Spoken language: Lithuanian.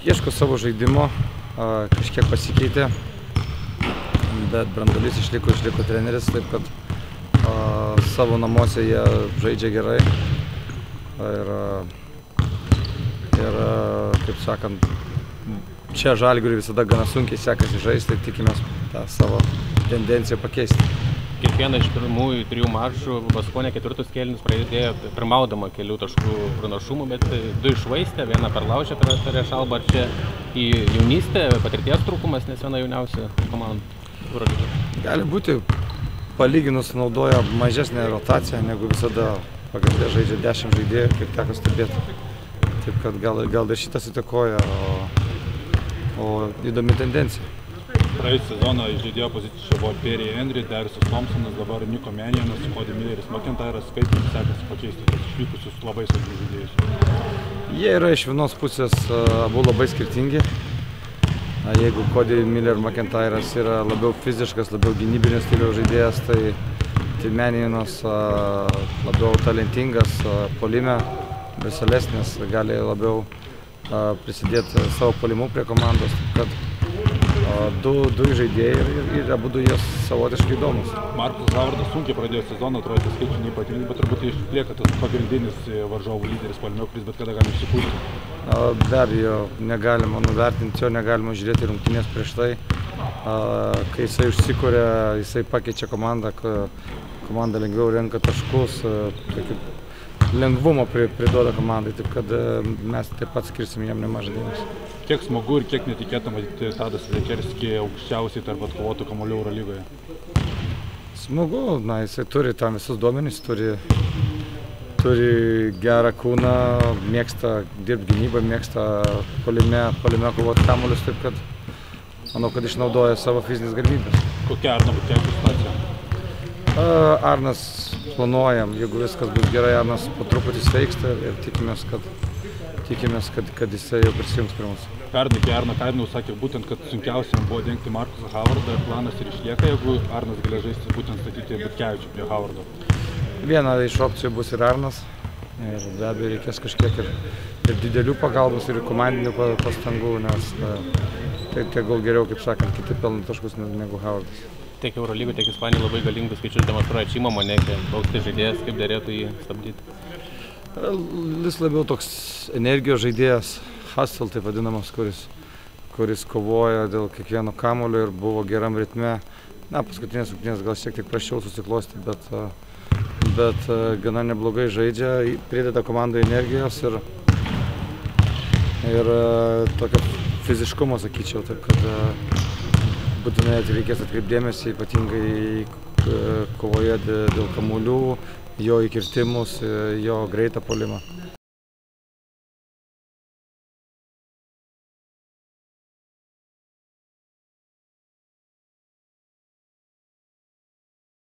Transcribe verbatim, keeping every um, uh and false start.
Ieško savo žaidimo, kažkiek pasikeitė, bet branduolys išliko, išliko treneris, taip kad a, savo namuose jie žaidžia gerai. Ir, ir kaip sakant, čia Žalgiriui visada gana sunkiai sekasi žaisti, tai tikimės tą savo tendenciją pakeisti. Kiekvieną iš pirmųjų trijų mačų Baskonė ketvirtus kėlinius pradėjo pirmaudama kelių taškų pranašumų, bet du iššvaistė, vieną perlaužė prieš Alba. Ar čia į jaunystę, patirties trūkumas, nes viena jauniausia komanda Eurolygoje? Gali būti, palyginus naudoja mažesnę rotaciją, negu visada pagrinde žaidžia dešimt žaidėjų, kaip teko stebėti. Taip kad gal, gal ir šitas įtakoja, o, o įdomi tendencija. Praėjusią sezoną iš žaidėjo pozicijų buvo Perry Henry, Dariusas Thompsonas, dabar Niko Menionas, Cody Milleris, McIntyras. Kaip jums sekasi pakeisti tos išvykusius labai svarbius žaidėjus? Jie yra iš vienos pusės abu labai skirtingi. Jeigu Cody Miller ir McIntyras yra labiau fiziškas, labiau gynybinio stiliaus žaidėjas, tai, tai Menionas labiau talentingas, puolime, besalesnis, gali labiau prisidėti savo puolimu prie komandos. Kad Du, du žaidėjai ir, ir, ir abu du jie savotiškai įdomus. Marcus Howardas sunkiai pradėjo sezoną, atrodo skaičiai neypatingi, bet turbūt išlieka tas pagrindinis varžovų lyderis puolime, kuris bet kada gali išsipūsti. Be abejo, negalima nuvertinti, jo negalima žiūrėti rungtynės prieš tai. Kai jisai užsikuria, jisai pakeičia komandą, komanda lengviau renka taškus, lengvumo priduoda komandai, taip kad mes taip pat skirsim jam nemažą dėmesį. Kiek smagu ir kiek netikėta matyti Tadą Siekerskį aukščiausiai tarp atkovotų kamuolių Eurolygoje? Smagu, na, jisai turi tam visus duomenys, turi, turi gerą kūną, mėgsta dirbti gynybą, mėgsta puolime, puolime kovoti kamuolius, taip kad manau, kad išnaudoja savo fizinės galimybės. Kokia Arno Butkevičiaus situacija? Arnas planuojam, jeigu viskas bus gerai, Arnas po truputį sveiksta ir tikimės, kad Tikimės, kad, kad jisai jau prisijungs prie mūsų. Pernai, kai Arno Kainau sakė būtent, kad sunkiausiam buvo dengti Marcusą Howardą, planas ir išlieka, jeigu Arnas galės žaisti būtent statyti Butkevičių prie Howardo. Viena iš opcijų bus ir Arnas. Ir be abejo reikės kažkiek ir, ir didelių pagalbos, ir komandinių pastangų, nes tai, tai gal geriau, kaip sakant, kiti pelno taškus negu Howardas. Tiek Eurolygų, tiek Ispanijai labai galingus skaičius demonstruoja Čimo Moneke. Koks tai žaidėjas, kaip derėtų jį stabdyti? Vis labiau toks energijos žaidėjas, hustle taip vadinamas, kuris, kuris kovoja dėl kiekvieno kamuolio ir buvo geram ritme. Na, paskutinės rungtynės gal šiek tiek prasčiau susiklosti, bet, bet gana neblogai žaidžia, prideda komandai energijos ir, ir tokio fiziškumo, sakyčiau, taip kad būtinai reikės atkreipdėmėsi, ypatingai kovoje dėl kamuolių, jo įkirtimus, jo greitą puolimą.